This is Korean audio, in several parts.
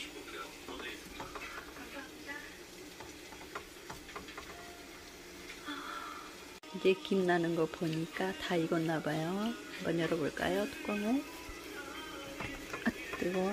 이제 김 나는 거 보니까 다 익었나 봐요. 한번 열어볼까요? 뚜껑을. 아, 뜨거워.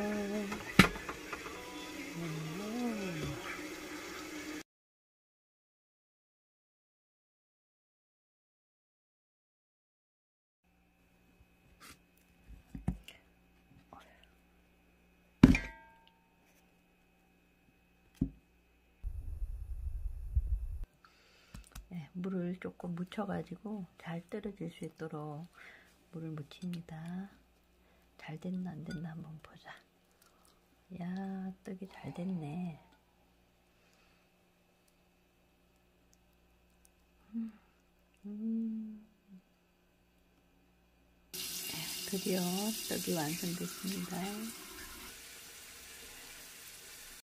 네, 물을 조금 묻혀가지고 잘 떨어질 수 있도록 물을 묻힙니다. 잘 됐나 안 됐나 한번 보자. 야, 떡이 잘 됐네. 드디어 떡이 완성됐습니다.